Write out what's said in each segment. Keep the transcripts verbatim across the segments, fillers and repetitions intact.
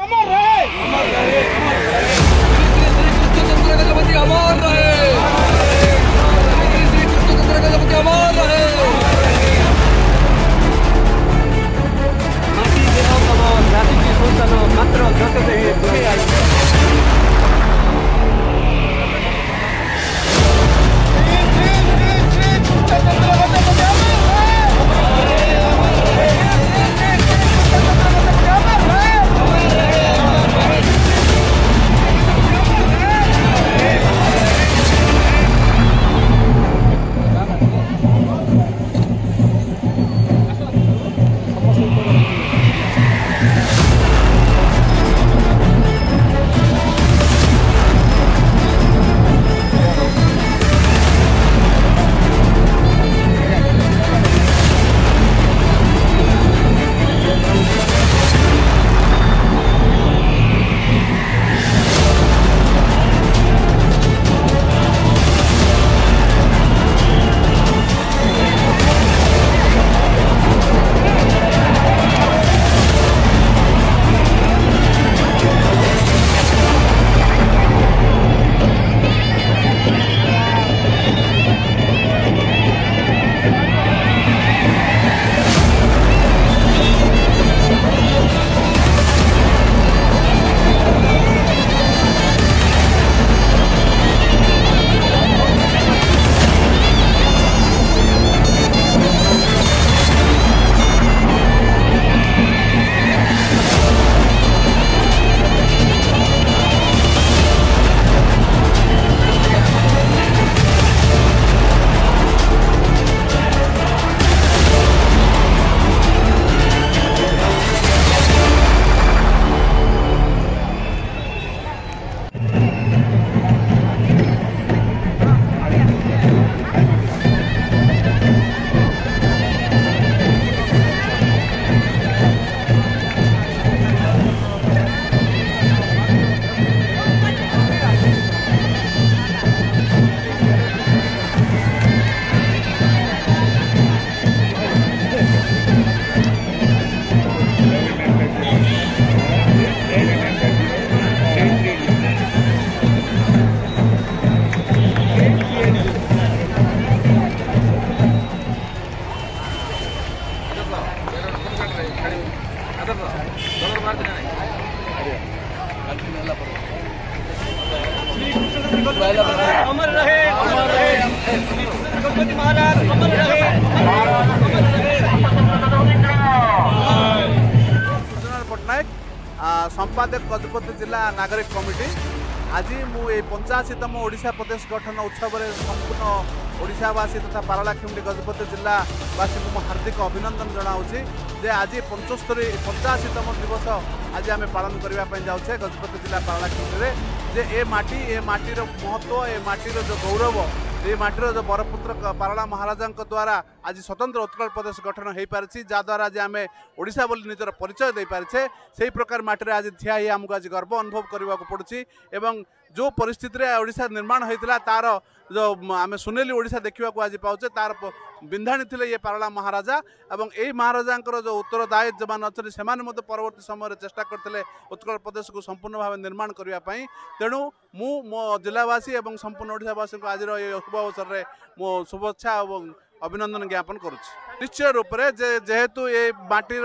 अमर रहे, अमर रहे, अमर रहे। कृष्णचंद्र गजपति अमर रहे, श्री कृष्णचंद्र गजपति अमर रहे। माटी देव तम जाति की सूचन मात्र जगत ही दुखे आई। अमर रहे, अमर रहे। गणपति महाराज अमर रहे, अमर रहे। पट्टनायक संपादक गजपति जिला नागरिक कमिटी आज मुझे पंचाशीतम ओडिशा प्रदेश गठन उत्सव में संपूर्ण ओडिशावासी तथा पारलाखेमुंडी गजपति जिलावासी को हार्दिक अभिनंदन जनाऊँगी जे आज पंचस्तरी पंचाशीतम दिवस आज आम पालन करने जाऊे गजपति जिला पारलाखेमुंडी जे ए माटी ए माटीर महत्व ए माटीर जो गौरव ये माटीर जो बरपुत्र पारला महाराजा द्वारा आज स्वतंत्र उत्कल प्रदेश गठन हो पारि जहाद्वारा आज आम ओडिशा बोली निजर परिचय दे पारिछे से प्रकार माटी आज ठिया ही आमको आज गर्व अनुभव करने को पड़ुछि एवं जो परिस्थिति ओडिशा निर्माण होता तार जो आम सुनेली ओडिशा देखा आज पाचे तार बिंधाणी थे ये पारला महाराजा एवं यही महाराजा जो उत्तरदायी जो मैंने अच्छे से परवर्ती समय चेष्टा करते उत्कल प्रदेश को संपूर्ण भाव निर्माण करने तेणु मु मो जिलावासी और संपूर्ण ओडिशावासी को आज शुभ अवसर में मो शुभेच्छा और अभिनंदन ज्ञापन करुच्ची निश्चय रूप से जेहेतु ये माटीर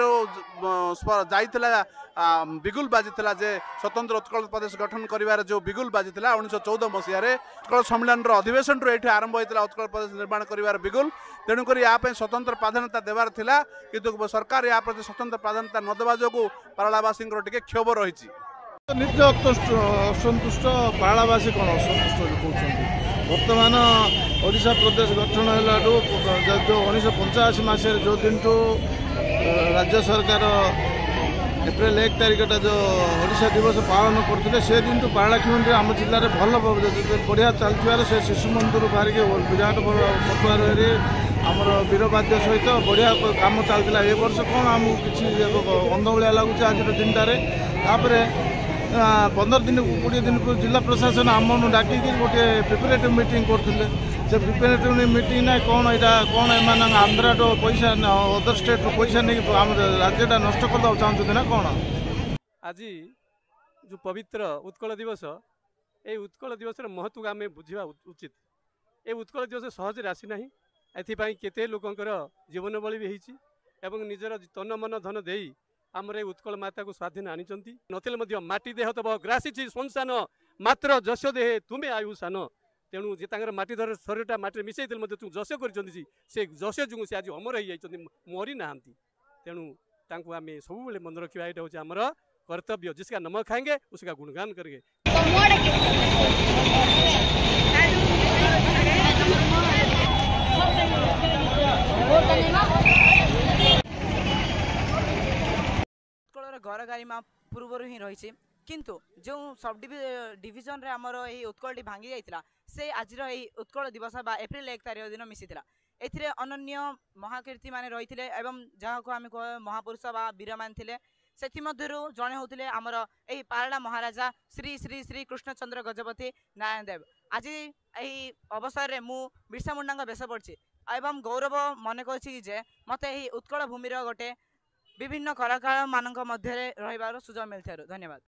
जाइला बिगुल बाजिला जे स्वतंत्र उत्कल प्रदेश गठन कर जो बिगुल बाजिला उन्नीस चौदह मसीह उत्कल सम्मेलन अधिवेशन ये आरंभ होता उत्कल प्रदेश निर्माण कर बिगुल तेणुक यापाई स्वतंत्र प्राधान्यता देवार थिला किंतु सरकार या प्रति स्वतंत्र प्राधान्यता नदेवा जो पारलावासी टे क्षोभ रही निज असंतुष्ट पारलावासी कौन असंतुष्ट कहते बर्तमान ओडिशा प्रदेश गठन है जो उन्नीस पंचाशी मसीह जो दिन टू राज्य सरकार एप्रिल एक तारिखटा जो ओडिशा दिवस पालन करते से दिन टू पारलाखेमुंडी आम जिले में भल बढ़िया चलती से शिशु मंदिर बाहरिक विराट पटुआर आमर वीरवाद्य सहित बढ़िया काम चलता ए वर्ष कौन आमको किसी गंध भाया लगुच आज दिन पंद्रह दिन कोड़े दिन को जिला प्रशासन आम डाक गोटे प्रिपेरेटिव मीटिंग करते से प्रिपेरेटिव मीटिंग ना कौन यहाँ कौन एम आंध्रा तो पैसा अदर स्टेट पैसा नहीं आम राज्यटा नष्ट करदे चाहते ना कौन आज जो पवित्र उत्कल दिवस ये उत्कल दिवस महत्व आम बुझा उचित। ये उत्कल दिवस सहज आसी ना एपाई केते लोकंर जीवन बलि भी होती एवं निजर तन मन धन दे आमर उत्कल माता को स्वाधीन आनी नथिले माटी देह तब ग्रासी संसान मात्र जश देहे तुम्हें आयु सान तेणु जे तांकर माटी धर शरीरटा माटी मिसई तू जश कर से जश जो से आज अमर हो मरी ना तेणु तांको आम सब मन रखा यहाँ हूँ आमर कर्तव्य। जिसका नमक खाएंगे उसका गुणगान करेंगे। घर गारिमा पूर्व ही रही किंतु जो सब डिविजन रे आमर यही उत्कल भांगी जाइतिला से आज उत्कल दिवस बा एप्रिल एक तारीख दिन मिसिथिला। एथिरे अनन्य महाकीर्ति माने रही एवं जहाँ को आम कह महापुरुष बा वीर मान थिले सेथि मध्यरु जणे होतिले आमर एही पारला महाराजा श्री श्री श्री कृष्णचंद्र गजपति नारायण देव। आज यही अवसर रे मु बिरसा मुंडा बेश पड़ी एवं गौरव मन कर मत यही उत्कल भूमिर गोटे विभिन्न कलाकार मानक मध्य रहिबार सुजोग मिलथिबारु धन्यवाद।